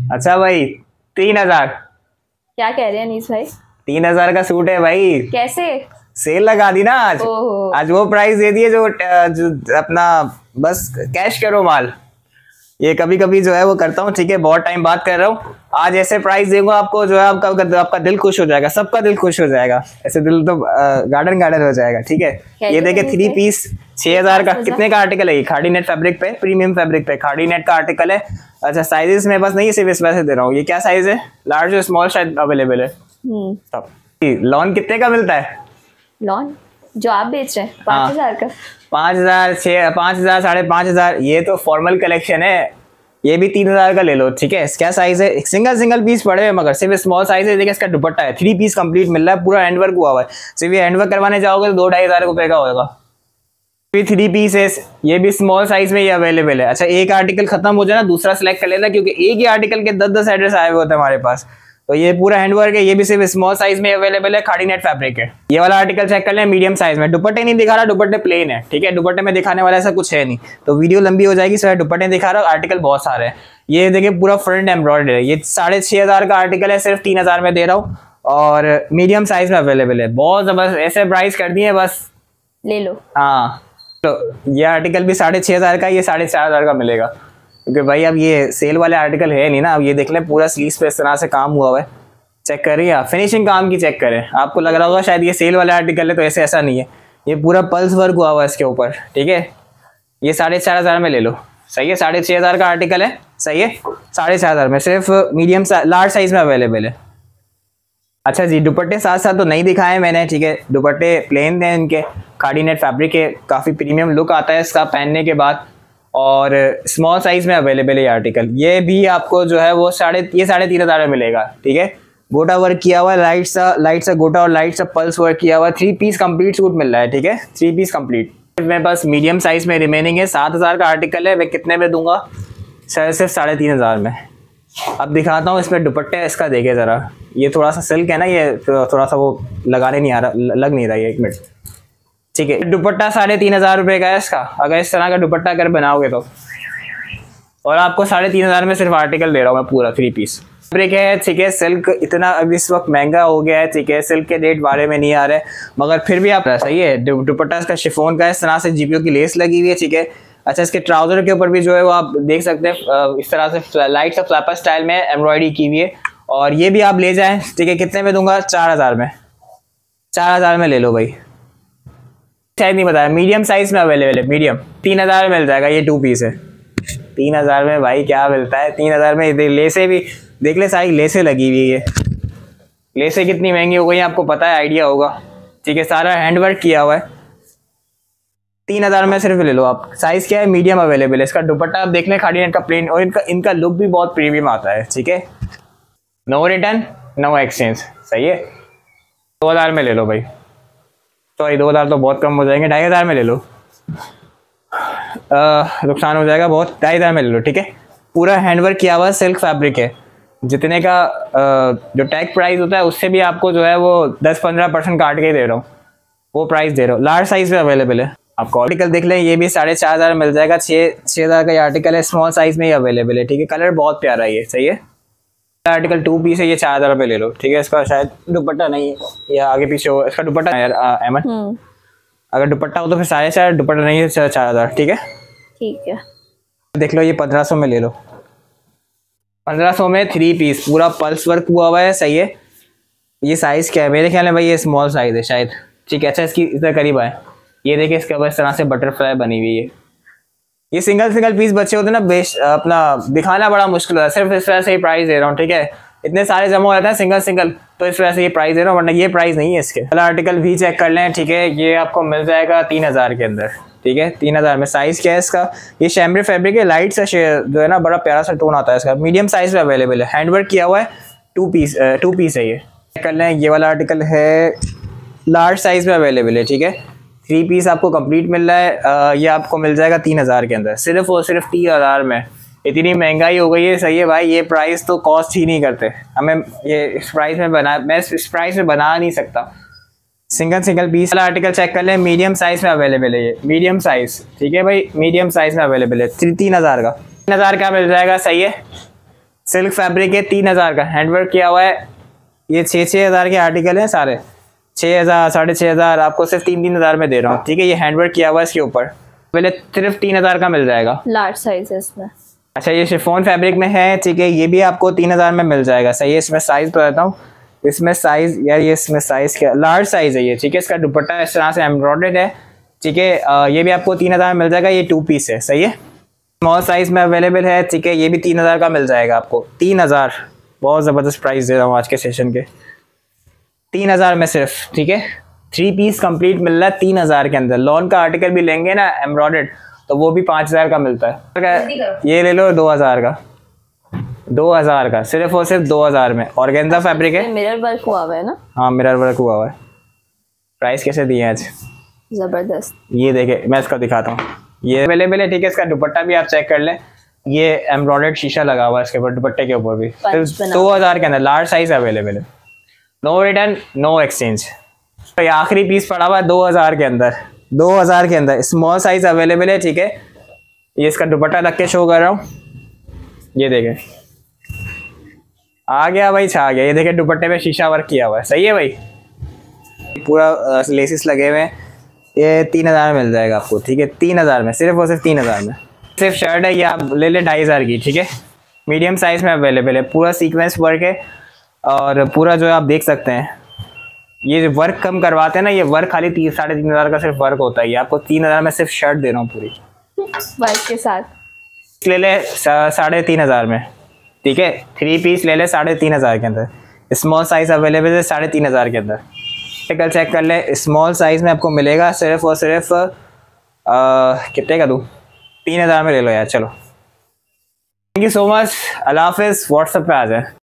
अच्छा भाई, 3,000? क्या कह रहे हैं अनीस भाई? 3,000 का सूट है भाई। कैसे? सेल लगा दी ना आज। ओहो। आज वो प्राइस दे दिए जो अपना, बस कैश करो माल। ये कभी कभी जो है वो करता हूँ, ठीक है, बहुत टाइम बात कर रहा हूँ। आज ऐसे प्राइस दूंगा आपको, जो है आपका दिल खुश हो जाएगा, सबका दिल खुश हो जाएगा, ऐसे दिल तो गार्डन गार्डन हो जाएगा, ठीक है। ये देखिए 3 पीस 6,000 का। कितने का आर्टिकल है ये? खाड़ी नेट फैब्रिक पे, प्रीमियम फैब्रिक पे खाड़ी नेट का आर्टिकल है। अच्छा, साइजेस में बस नहीं, सिर्फ इस वजह से दे रहा हूँ। ये क्या साइज है? लार्ज और स्मॉल शायद अवेलेबल है। लॉन कितने का मिलता है? लॉन जो आप बेच रहे हैं 5,000 का। 5,000, 5,000, 5,500। ये तो फॉर्मल कलेक्शन है। ये भी 3,000 का ले लो, ठीक है। क्या साइज है? सिंगल पीस पड़े हैं, मगर सिर्फ स्मॉल साइज है। देखिए इसका दुपट्टा है, 3 पीस कंप्लीट मिल रहा है, पूरा हैंडवर्क हुआ हुआ है। सिर्फ ये हैंडवर्क करवाने जाओगे तो 2-2,500 रुपए का होगा। 3 पीस है, ये भी स्मॉल साइज में ये अवेलेबल है। अच्छा, एक आर्टिकल खत्म हो जाए ना, दूसरा सिलेक्ट कर लेना, क्योंकि एक ही आर्टिकल के 10-10 एड्रेस आए हुए होते हैं हमारे पास। तो ये पूरा हैंडवर्क है, ये भी सिर्फ स्मॉल साइज में अवेलेबल है, खाड़ी नेट फैब्रिक है। ये वाला आर्टिकल चेक कर लें, मीडियम साइज में। दुपट्टे नहीं दिखा रहा, दुपट्टे प्लेन है, ठीक है। दुपट्टे में दिखाने वाला ऐसा कुछ है नहीं, तो वीडियो लंबी हो जाएगी। सिर्फ दुपट्टे दिखा रहा हूँ, आर्टिकल बहुत सारे हैं। ये देखिए पूरा फ्रंट एम्ब्रॉयडरी है। ये 6,500 का आर्टिकल है, सिर्फ 3,000 में दे रहा हूँ, और मीडियम साइज में अवेलेबल है। बहुत जबरदस्त, ऐसे प्राइस कर दिए, बस ले लो। हाँ, तो ये आर्टिकल भी 6,500 का, ये 4,500 का मिलेगा, क्योंकि भाई अब ये सेल वाले आर्टिकल है नहीं ना। अब ये देख लें, पूरा स्लीव्स पे इस तरह से काम हुआ हुआ है, चेक करिए आप, फिनिशिंग काम की चेक करें। आपको लग रहा होगा शायद ये सेल वाले आर्टिकल है, तो ऐसा नहीं है। ये पूरा पल्स वर्क हुआ हुआ है इसके ऊपर, ठीक है। ये 4,500 में ले लो, सही है। 6,500 का आर्टिकल है, सही है। 4,500 में सिर्फ मीडियम लार्ज साइज में अवेलेबल है। अच्छा जी, दुपट्टे साथ साथ तो नहीं दिखाए मैंने, ठीक है। दुपट्टे प्लेन हैं इनके, खाड़ी नेट फैब्रिक है, काफ़ी प्रीमियम लुक आता है इसका पहनने के बाद, और स्मॉल साइज में अवेलेबल है ये आर्टिकल। ये भी आपको जो है वो 3,500 में मिलेगा, ठीक है। गोटा वर्क किया हुआ है, लाइट सा गोटा और लाइट सा पल्स वर्क किया हुआ है। 3 पीस कंप्लीट सूट मिल रहा है, ठीक है। 3 पीस कंप्लीट में बस मीडियम साइज में रिमेनिंग है। 7,000 का आर्टिकल है, मैं कितने में दूंगा? सिर्फ 3,500 में। अब दिखाता हूँ इसमें दुपट्टे इसका, देखे ज़रा। ये थोड़ा सा सिल्क है ना, ये थोड़ा सा वो लगाने नहीं आ रहा, लग नहीं रहा है। 1 मिनट, ठीक है। दुपट्टा 3,500 रुपये का है इसका, अगर इस तरह का दुपट्टा अगर बनाओगे तो। और आपको 3,500 में सिर्फ आर्टिकल दे रहा हूँ मैं, पूरा 3 पीस फैब्रिक है, ठीक है। सिल्क इतना अब इस वक्त महंगा हो गया है, ठीक है। सिल्क के रेट बारे में नहीं आ रहे, मगर फिर भी आप सही है। दुपट्टा इसका शिफॉन का है, इस तरह से जीपीओ की लेस लगी हुई है, ठीक है। अच्छा, इसके ट्राउजर के ऊपर भी जो है वो आप देख सकते हैं, इस तरह से लाइट सा फ्लैपर स्टाइल में एम्ब्रॉयडरी की हुई है। और ये भी आप ले जाएं, ठीक है। कितने में दूंगा? 4,000 में। 4,000 में ले लो भाई। शायद नहीं बताया, मीडियम साइज में अवेलेबल है, मीडियम। 3,000 में मिल जाएगा, ये 2 पीस है। 3,000 में भाई क्या मिलता है? 3,000 में लेसे भी देख ले, सारी लेसे लगी हुई है। लेसे कितनी महंगी हो गई आपको पता है, आइडिया होगा, ठीक है। सारा हैंडवर्क किया हुआ है। 3,000 में सिर्फ ले लो आप। साइज क्या है? मीडियम अवेलेबल है। इसका दुपट्टा आप देख लें, खाड़ी नेट का प्लेन, और इनका लुक भी बहुत प्रीमियम आता है, ठीक है। नो रिटर्न, नो एक्सचेंज, सही है। 2,000 में ले लो भाई। सॉरी, 2,000 तो बहुत कम हो जाएंगे, 2,500 में ले लो। नुकसान हो जाएगा बहुत, 2,500 में ले लो, ठीक है। पूरा हैंडवर्क किया हुआ सिल्क फैब्रिक है। जितने का जो टैग प्राइस होता है उससे भी आपको जो है वो 10-15% काट के दे रहा हूँ, वो प्राइस दे रहा हूँ। लार्ज साइज में अवेलेबल है। आपको आर्टिकल देख लें, ये भी 4,500 मिल जाएगा। 6,000 का ये आर्टिकल है, स्मॉल साइज में ही अवेलेबल है, ठीक है। कलर बहुत प्यारा है ये, सही है। आर्टिकल 2 पीस है, ये 4,000 पे ले लो, ठीक है। इसका शायद दुपट्टा नहीं है या आगे पीछे हो, इसका दुपट्टा यार अहमद, अगर दुपट्टा हो तो फिर 4,500, दुपट्टा नहीं है 4,000, ठीक है। ठीक है, देख लो, ये 1,500 में ले लो। 1,500 में 3 पीस, पूरा पल्स वर्क हुआ हुआ है, सही है। ये साइज क्या है? मेरे ख्याल में भाई ये स्मॉल साइज है शायद, ठीक है। अच्छा, इसकी इधर करीब आए, ये देखिए इसके ऊपर इस तरह से बटरफ्लाई बनी हुई है। ये सिंगल पीस बच्चे होते हैं ना, अपना दिखाना बड़ा मुश्किल होता है। सिर्फ इस वजह से ही प्राइस दे रहा हूँ, ठीक है। इतने सारे जमा हो जाते हैं सिंगल, तो इस वजह से ये प्राइस दे रहा हूँ, वरना ये प्राइस नहीं है इसके। पहला आर्टिकल भी चेक कर लें, ठीक है। ये आपको मिल जाएगा 3,000 के अंदर, ठीक है। 3,000 में। साइज क्या है इसका? ये शैम्ब्रे फैब्रिक है, लाइट सा जो है ना, बड़ा प्यारा सा टोन आता है इसका। मीडियम साइज में अवेलेबल है, हैंडवर्क किया हुआ है। 2 पीस है ये। चेक कर लें, ये वाला आर्टिकल है, लार्ज साइज में अवेलेबल है, ठीक है। 3 पीस आपको कंप्लीट मिल रहा है। ये आपको मिल जाएगा 3,000 के अंदर, सिर्फ और सिर्फ 3,000 में। इतनी महंगाई हो गई है, सही है भाई। ये प्राइस तो कॉस्ट ही नहीं करते हमें, ये इस प्राइस में मैं इस प्राइस में बना नहीं सकता। सिंगल पीस वाला आर्टिकल चेक कर लें, मीडियम साइज में अवेलेबल है ये, मीडियम साइज, ठीक है भाई। मीडियम साइज में अवेलेबल है, 3,000 का। 3,000 का मिल जाएगा, सही है। सिल्क फैब्रिक है, 3,000 का, हैंडवर्क किया हुआ है। ये 6,000 के आर्टिकल हैं सारे, 6,000 6,500 आपको सिर्फ 3,000 में दे रहा हूँ, ठीक है। ये हैंडवर्क किया हुआ है इसके ऊपर, पहले सिर्फ 3,000 का मिल जाएगा। लार्ज साइज है इसमें। अच्छा, ये शिफॉन फैब्रिक में है, ठीक है। ये भी आपको 3,000 में मिल जाएगा, सही है। इसमें साइज बताता हूँ, इसमें साइज यार, ये इसमें साइज क्या, लार्ज साइज है ये, ठीक है। इसका दुपट्टा इस तरह से एम्ब्रॉयडर्ड है, ठीक है। ये भी आपको 3,000 में मिल जाएगा, ये 2 पीस है, सही है। स्मॉल साइज में अवेलेबल है, ठीक है। ये भी 3,000 का मिल जाएगा आपको, 3,000। बहुत ज़बरदस्त प्राइस दे रहा हूँ आज के सेशन के, 3,000 में सिर्फ, ठीक है। 3 पीस कंप्लीट मिल रहा है 3,000 के अंदर। लॉन का आर्टिकल भी लेंगे ना एम्ब्रॉयडर्ड, तो वो भी 5,000 का मिलता है। ये ले लो 2,000 का, 2,000 का, सिर्फ और सिर्फ 2,000 में। ऑर्गेन्जा फैब्रिक है, मिरर वर्क हुआ हुआ है ना? हाँ मिरर वर्क हुआ हुआ है। प्राइस कैसे दिए हैं आज? जबरदस्त। ये देखे, मैं इसका दिखाता हूँ, ये अवेलेबल है, ठीक है। इसका दुपट्टा भी आप चेक कर लें, ये एम्ब्रॉयडर्ड शीशा लगा हुआ है इसके ऊपर, दुपट्टे के ऊपर भी। सिर्फ 2,000 के अंदर लार्ज साइज अवेलेबल है, नो रिटर्न नो एक्सचेंज। तो ये आखिरी पीस पड़ा हुआ है 2,000 के अंदर, 2,000 के अंदर स्मॉल साइज अवेलेबल है, ठीक है। ये इसका दुपट्टा रख के शो कर रहा हूँ, ये देखें, आ गया भाई, छा गया। ये देखें, दुपट्टे पे शीशा वर्क किया हुआ है, सही है भाई। पूरा लेसिस लगे हुए हैं। ये 3,000 में मिल जाएगा आपको, ठीक है। 3,000 में, सिर्फ और सिर्फ 3,000 में। सिर्फ शर्ट है, ये आप ले लें 2,500 की, ठीक है। मीडियम साइज में अवेलेबल है, पूरा सीक्वेंस वर्क है, और पूरा जो आप देख सकते हैं, ये जो वर्क कम करवाते हैं ना, ये वर्क खाली 3,500 का सिर्फ वर्क होता है। ये आपको 3,000 में सिर्फ शर्ट दे रहा हूँ पूरी वर्क के साथ। ले ले 3,500 में, ठीक है। 3 पीस ले ले 3,500 के अंदर। स्मॉल साइज अवेलेबल है 3,500 के अंदर। कल चेक कर ले, स्मॉल साइज में आपको मिलेगा सिर्फ और सिर्फ कितने का दूँ, 3,000 में ले लो यार, चलो। थैंक यू सो मच, अल्लाह हाफिज़। व्हाट्सएप पे आ जाए।